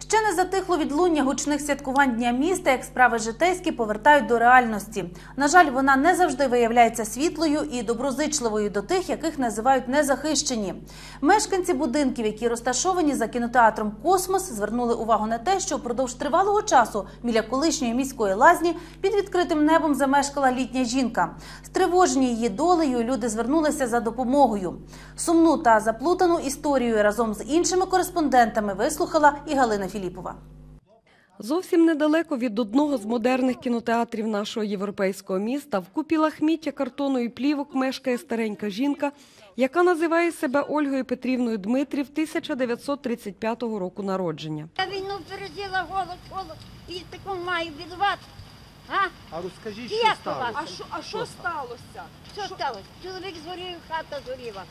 Ще не затихло відлуння гучних святкувань Дня міста, як справи житейські повертають до реальності. На жаль, вона не завжди виявляється світлою і доброзичливою до тих, яких називають незахищені. Мешканці будинків, які розташовані за кінотеатром «Космос», звернули увагу на те, що впродовж тривалого часу біля колишньої міської лазні під відкритим небом замешкала літня жінка. Стривожені її долею, люди звернулися за допомогою. Сумну та заплутану історію разом з іншими кореспондентами вислухала і Галина Філіпова. Зовсім недалеко від одного з модерних кінотеатрів нашого європейського міста в купі лахміття, картону і плівок мешкає старенька жінка, яка називає себе Ольгою Петрівною Дмитрів, 1935 року народження. Я війну пережила, голод, і таку маю бідувати. А розкажіть, що сталося? А що сталося? Що сталося? Чоловік згорів, хата згоріла.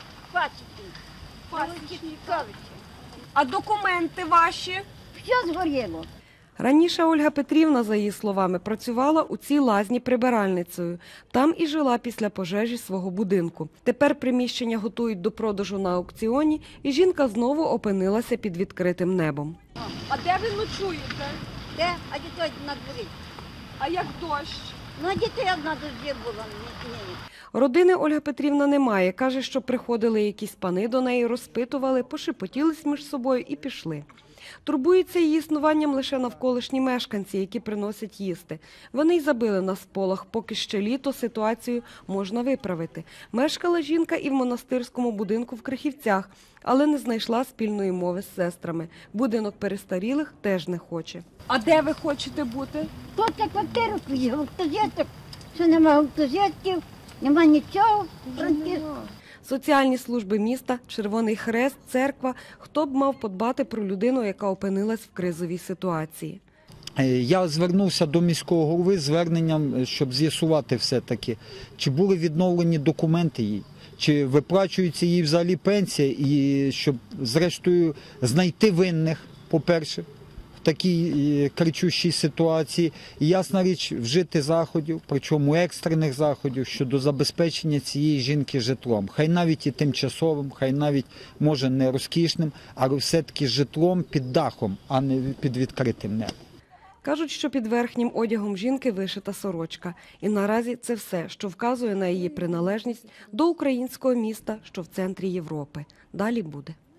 Пасічні. А документи ваші? Що згоріло? Раніше Ольга Петрівна, за її словами, працювала у цій лазні прибиральницею. Там і жила після пожежі свого будинку. Тепер приміщення готують до продажу на аукціоні, і жінка знову опинилася під відкритим небом. А де ви ночуєте? Де? А дітей на дворі. А як дощ? Ну, дітей одна дожді була. Ні. Родини Ольга Петрівна немає. Каже, що приходили якісь пани до неї, розпитували, пошепотілись між собою і пішли. Турбуються її існуванням лише навколишні мешканці, які приносять їсти. Вони й забили на сполох, поки ще літо ситуацію можна виправити. Мешкала жінка і в монастирському будинку в Крихівцях, але не знайшла спільної мови з сестрами. Будинок перестарілих теж не хоче. А де ви хочете бути? Тут на квартиру є гуртожиток. Що нема гуртожитків, нема нічого. Соціальні служби міста, Червоний Хрест, церква – хто б мав подбати про людину, яка опинилась в кризовій ситуації? Я звернувся до міського голови з зверненням, щоб з'ясувати все-таки, чи були відновлені документи їй, чи виплачується їй взагалі пенсія, і щоб, зрештою, знайти винних, по-перше, в такій кричущій ситуації. І, ясна річ, вжити заходів, причому екстрених заходів, щодо забезпечення цієї жінки житлом. Хай навіть і тимчасовим, хай навіть, може, не розкішним, але все-таки житлом під дахом, а не під відкритим небом. Кажуть, що під верхнім одягом жінки вишита сорочка. І наразі це все, що вказує на її приналежність до українського міста, що в центрі Європи. Далі буде.